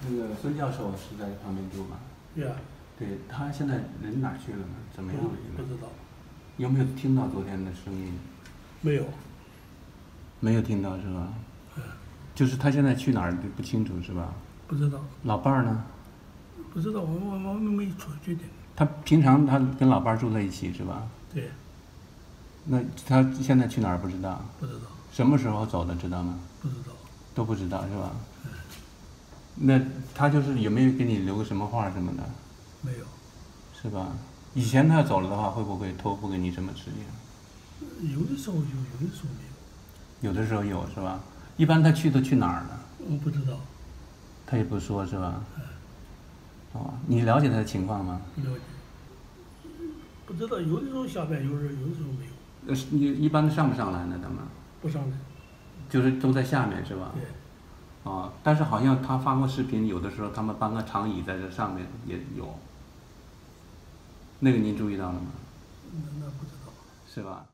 那个孙教授是在旁边住吗？ 对啊。 对，他现在人哪去了呢？怎么样了？ 不知道。 有没有听到昨天的声音？ 没有。 没有听到是吧？就是他现在去哪儿不清楚是吧？ 不知道。 老伴儿呢？ 不知道，我们没出去的。 他平常他跟老伴儿住在一起是吧？ 对。 那他现在去哪儿不知道？ 不知道。 什么时候走的知道吗？ 不知道。 都不知道是吧？那他就是有没有给你留个什么话什么的？ 没有。 是吧？以前他要走了的话，会不会托付给你什么事情？ 有的时候有，有的时候没有。 有的时候有是吧？一般他去都去哪儿呢？ 我不知道。 他也不说是吧？哦，你了解他的情况吗？ 了解。不知道，有的时候下班，有的时候没有。 你一般上不上来呢？他们？ 不上来。 就是都在下面是吧？ 对。 但是好像他发过视频，有的时候他们搬个长椅在这上面也有。那个您注意到了吗？ 那不知道。 是吧？